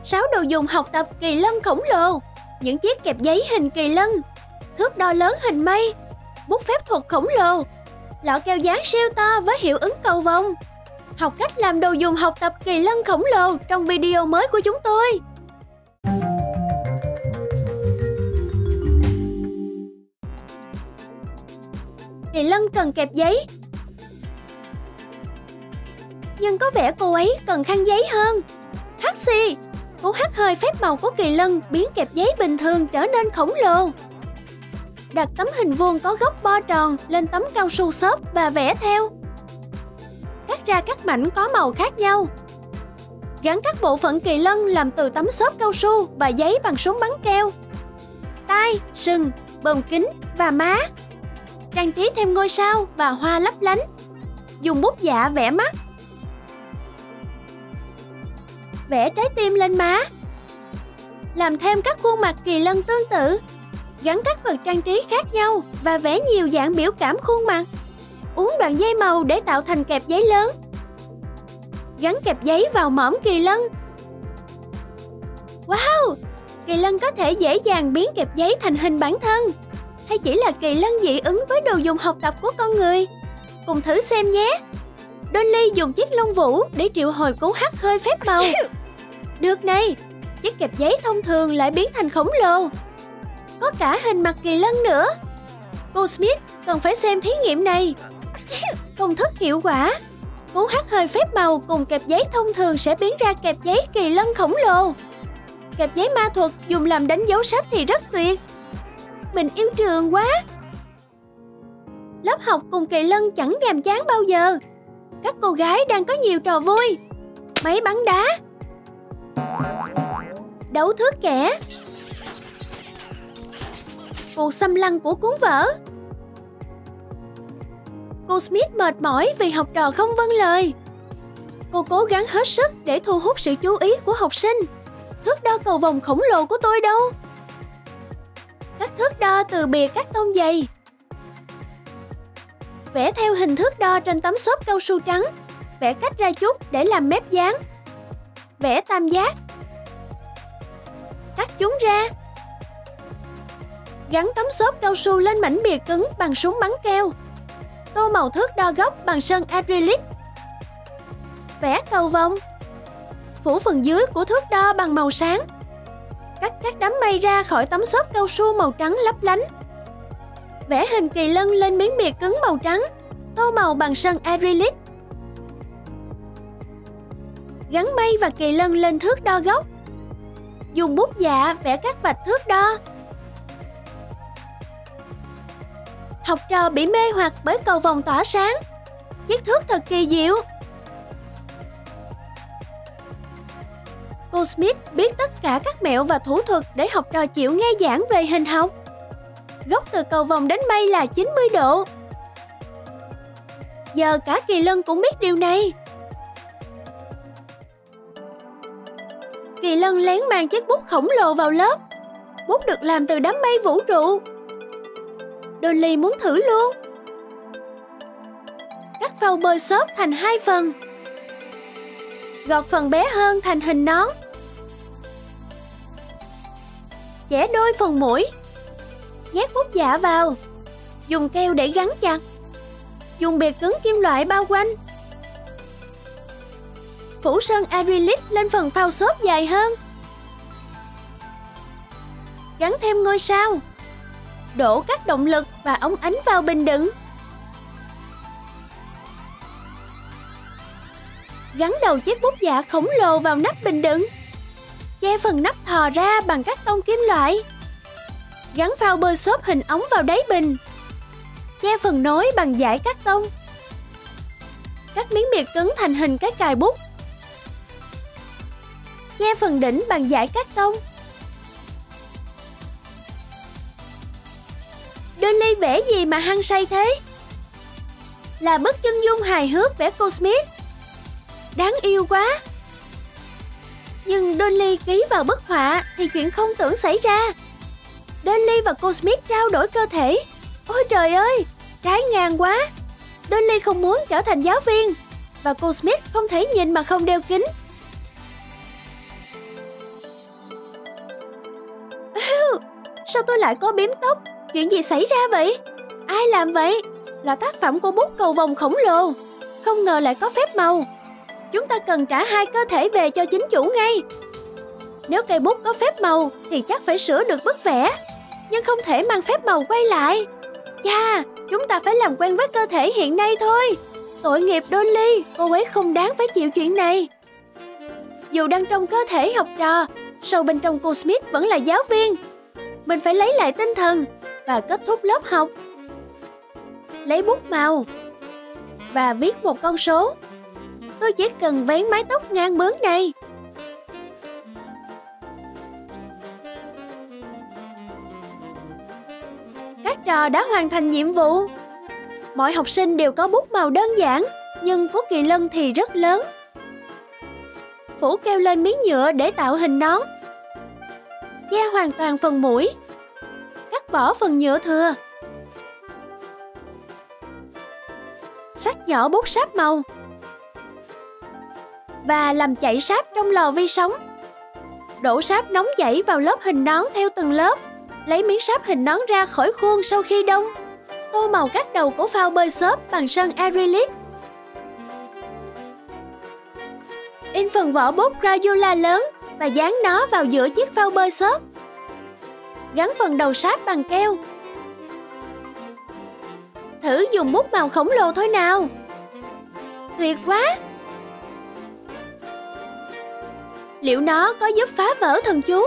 6 đồ dùng học tập kỳ lân khổng lồ, những chiếc kẹp giấy hình kỳ lân, thước đo lớn hình mây, bút phép thuật khổng lồ, lọ keo dán siêu to với hiệu ứng cầu vồng. Học cách làm đồ dùng học tập kỳ lân khổng lồ trong video mới của chúng tôi. Kỳ lân cần kẹp giấy, nhưng có vẻ cô ấy cần khăn giấy hơn. Hắt xì, cú hắt hơi phép màu của kỳ lân biến kẹp giấy bình thường trở nên khổng lồ. Đặt tấm hình vuông có góc bo tròn lên tấm cao su xốp và vẽ theo. Cắt ra các mảnh có màu khác nhau. Gắn các bộ phận kỳ lân làm từ tấm xốp cao su và giấy bằng súng bắn keo. Tai, sừng, bờm kính và má. Trang trí thêm ngôi sao và hoa lấp lánh. Dùng bút dạ vẽ mắt. Vẽ trái tim lên má. Làm thêm các khuôn mặt kỳ lân tương tự. Gắn các vật trang trí khác nhau và vẽ nhiều dạng biểu cảm khuôn mặt. Uốn đoạn dây màu để tạo thành kẹp giấy lớn. Gắn kẹp giấy vào mõm kỳ lân. Wow! Kỳ lân có thể dễ dàng biến kẹp giấy thành hình bản thân. Hay chỉ là kỳ lân dị ứng với đồ dùng học tập của con người? Cùng thử xem nhé! Dolly dùng chiếc lông vũ để triệu hồi cú hắt hơi phép màu. Được này! Chiếc kẹp giấy thông thường lại biến thành khổng lồ. Có cả hình mặt kỳ lân nữa. Cô Smith cần phải xem thí nghiệm này. Công thức hiệu quả. Cú hắt hơi phép màu cùng kẹp giấy thông thường sẽ biến ra kẹp giấy kỳ lân khổng lồ. Kẹp giấy ma thuật dùng làm đánh dấu sách thì rất tuyệt. Mình yêu trường quá. Lớp học cùng kỳ lân chẳng nhàm chán bao giờ. Các cô gái đang có nhiều trò vui. Máy bắn đá, đấu thước kẻ, cuộc xâm lăng của cuốn vở. Cô Smith mệt mỏi vì học trò không vâng lời. Cô cố gắng hết sức để thu hút sự chú ý của học sinh. Thước đo cầu vồng khổng lồ của tôi đâu? Các thước đo từ bìa cắt tông dày. Vẽ theo hình thước đo trên tấm xốp cao su trắng. Vẽ cách ra chút để làm mép dán. Vẽ tam giác. Cắt chúng ra. Gắn tấm xốp cao su lên mảnh bìa cứng bằng súng bắn keo. Tô màu thước đo góc bằng sơn acrylic. Vẽ cầu vồng. Phủ phần dưới của thước đo bằng màu sáng. Cắt các đám mây ra khỏi tấm xốp cao su màu trắng lấp lánh. Vẽ hình kỳ lân lên miếng bìa cứng màu trắng. Tô màu bằng sơn acrylic. Gắn mây và kỳ lân lên thước đo góc. Dùng bút dạ vẽ các vạch thước đo. Học trò bị mê hoặc bởi cầu vồng tỏa sáng. Chiếc thước thật kỳ diệu. Cô Smith biết tất cả các mẹo và thủ thuật để học trò chịu nghe giảng về hình học. Góc từ cầu vồng đến mây là 90 độ. Giờ cả kỳ lân cũng biết điều này. Kỳ lân lén mang chiếc bút khổng lồ vào lớp. Bút được làm từ đám mây vũ trụ. Dolly muốn thử luôn. Cắt phao bơi xốp thành 2 phần. Gọt phần bé hơn thành hình nón. Chẻ đôi phần mũi. Nhét bút dạ vào. Dùng keo để gắn chặt. Dùng bìa cứng kim loại bao quanh. Phủ sơn acrylic lên phần phao xốp dài hơn. Gắn thêm ngôi sao. Đổ các động lực và ống ánh vào bình đựng. Gắn đầu chiếc bút dạ khổng lồ vào nắp bình đựng. Che phần nắp thò ra bằng các tông kim loại. Gắn phao bơi xốp hình ống vào đáy bình. Che phần nối bằng dải cắt tông. Cắt miếng bìa cứng thành hình cái cài bút. Che phần đỉnh bằng dải cắt tông. Dolly vẽ gì mà hăng say thế? Là bức chân dung hài hước vẽ cô Smith. Đáng yêu quá. Nhưng Dolly ký vào bức họa thì chuyện không tưởng xảy ra. Dolly và cô Smith trao đổi cơ thể. Ôi trời ơi, trái ngang quá. Dolly không muốn trở thành giáo viên và cô Smith không thể nhìn mà không đeo kính. Sao tôi lại có bím tóc? Chuyện gì xảy ra vậy? Ai làm vậy? Là tác phẩm của bút cầu vồng khổng lồ. Không ngờ lại có phép màu. Chúng ta cần trả 2 cơ thể về cho chính chủ ngay. Nếu cây bút có phép màu thì chắc phải sửa được bức vẽ, nhưng không thể mang phép màu quay lại. Chà, chúng ta phải làm quen với cơ thể hiện nay thôi. Tội nghiệp Dolly, cô ấy không đáng phải chịu chuyện này. Dù đang trong cơ thể học trò, sâu bên trong cô Smith vẫn là giáo viên. Mình phải lấy lại tinh thần và kết thúc lớp học. Lấy bút màu và viết một con số. Tôi chỉ cần vén mái tóc ngang bướng này. Các trò đã hoàn thành nhiệm vụ. Mọi học sinh đều có bút màu đơn giản, nhưng của Kỳ Lân thì rất lớn. Phủ keo lên miếng nhựa để tạo hình nón. Che hoàn toàn phần mũi. Cắt bỏ phần nhựa thừa. Xắt nhỏ bút sáp màu. Và làm chảy sáp trong lò vi sóng. Đổ sáp nóng chảy vào lớp hình nón theo từng lớp. Lấy miếng sáp hình nón ra khỏi khuôn sau khi đông. Tô màu các đầu của phao bơi xốp bằng sơn acrylic. In phần vỏ bút Crayola lớn và dán nó vào giữa chiếc phao bơi xốp. Gắn phần đầu sáp bằng keo. Thử dùng bút màu khổng lồ thôi nào. Tuyệt quá! Liệu nó có giúp phá vỡ thần chú?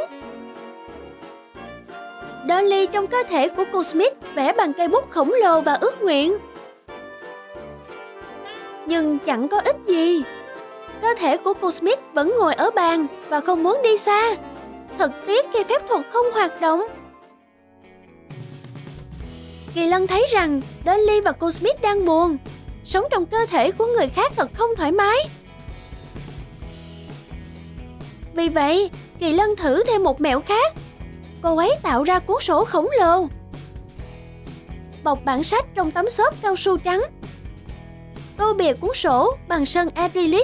Dolly trong cơ thể của cô Smith vẽ bằng cây bút khổng lồ và ước nguyện. Nhưng chẳng có ích gì. Cơ thể của cô Smith vẫn ngồi ở bàn và không muốn đi xa. Thật tiếc khi phép thuật không hoạt động. Kỳ Lân thấy rằng Dolly và cô Smith đang buồn. Sống trong cơ thể của người khác thật không thoải mái. Vì vậy, Kỳ Lân thử thêm một mẹo khác. Cô ấy tạo ra cuốn sổ khổng lồ. Bọc bản sách trong tấm xốp cao su trắng. Tô bìa cuốn sổ bằng sơn acrylic.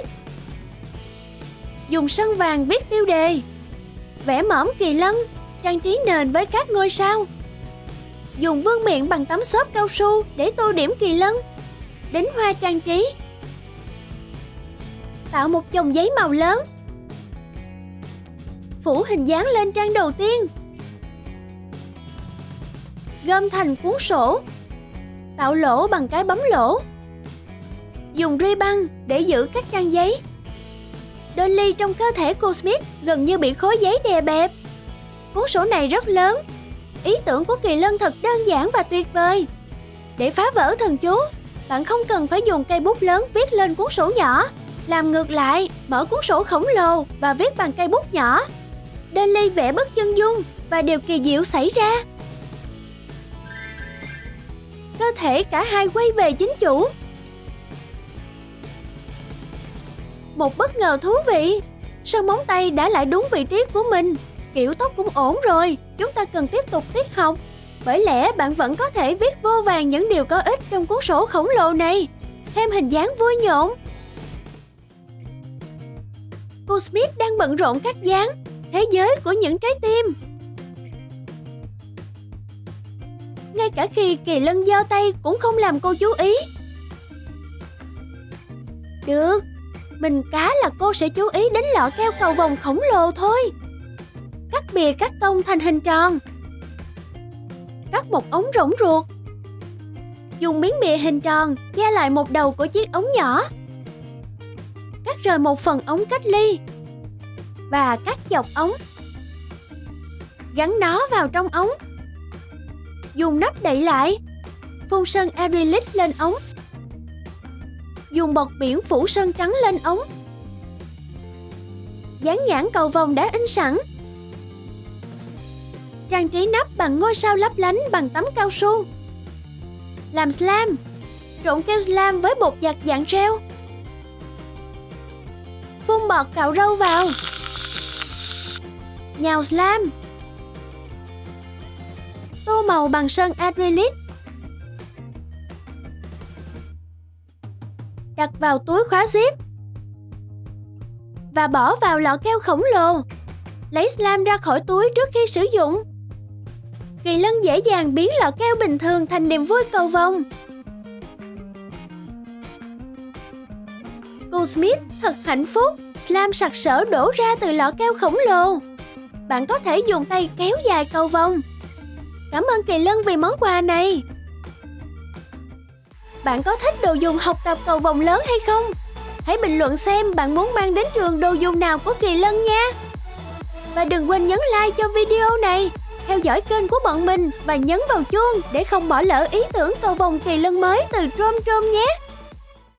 Dùng sơn vàng viết tiêu đề. Vẽ mõm Kỳ Lân, trang trí nền với các ngôi sao. Dùng vương miện bằng tấm xốp cao su để tô điểm Kỳ Lân. Đính hoa trang trí. Tạo một chồng giấy màu lớn. Phủ hình dáng lên trang đầu tiên. Gom thành cuốn sổ. Tạo lỗ bằng cái bấm lỗ. Dùng ri băng để giữ các trang giấy. Dolly trong cơ thể cô Smith gần như bị khối giấy đè bẹp. Cuốn sổ này rất lớn. Ý tưởng của Kỳ Lân thật đơn giản và tuyệt vời. Để phá vỡ thần chú, bạn không cần phải dùng cây bút lớn viết lên cuốn sổ nhỏ. Làm ngược lại, mở cuốn sổ khổng lồ và viết bằng cây bút nhỏ. Dolly vẽ bức chân dung và điều kỳ diệu xảy ra. Cơ thể cả hai quay về chính chủ. Một bất ngờ thú vị. Sơn móng tay đã lại đúng vị trí của mình. Kiểu tóc cũng ổn rồi. Chúng ta cần tiếp tục tiết học. Bởi lẽ bạn vẫn có thể viết vô vàn những điều có ích trong cuốn sổ khổng lồ này. Thêm hình dáng vui nhộn. Cô Smith đang bận rộn cắt dán thế giới của những trái tim. Ngay cả khi Kỳ Lân giơ tay cũng không làm cô chú ý. Được, mình cá là cô sẽ chú ý đến lọ keo cầu vồng khổng lồ thôi. Cắt bìa cắt tông thành hình tròn. Cắt một ống rỗng ruột. Dùng miếng bìa hình tròn che lại một đầu của chiếc ống nhỏ. Cắt rời một phần ống cách ly. Và cắt dọc ống. Gắn nó vào trong ống. Dùng nắp đậy lại. Phun sơn acrylic lên ống. Dùng bọt biển phủ sơn trắng lên ống. Dán nhãn cầu vồng đã in sẵn. Trang trí nắp bằng ngôi sao lấp lánh bằng tấm cao su. Làm slime. Trộn keo slime với bột giặt dạng gel. Phun bọt cạo râu vào. Nhào slime. Tô màu bằng sơn acrylic. Đặt vào túi khóa zip. Và bỏ vào lọ keo khổng lồ. Lấy slime ra khỏi túi trước khi sử dụng. Kỳ Lân dễ dàng biến lọ keo bình thường thành niềm vui cầu vồng. Cô Smith thật hạnh phúc, slime sặc sỡ đổ ra từ lọ keo khổng lồ. Bạn có thể dùng tay kéo dài cầu vồng. Cảm ơn Kỳ Lân vì món quà này. Bạn có thích đồ dùng học tập cầu vồng lớn hay không? Hãy bình luận xem bạn muốn mang đến trường đồ dùng nào của Kỳ Lân nha. Và đừng quên nhấn like cho video này, theo dõi kênh của bọn mình và nhấn vào chuông để không bỏ lỡ ý tưởng cầu vồng Kỳ Lân mới từ Trom Trom nhé.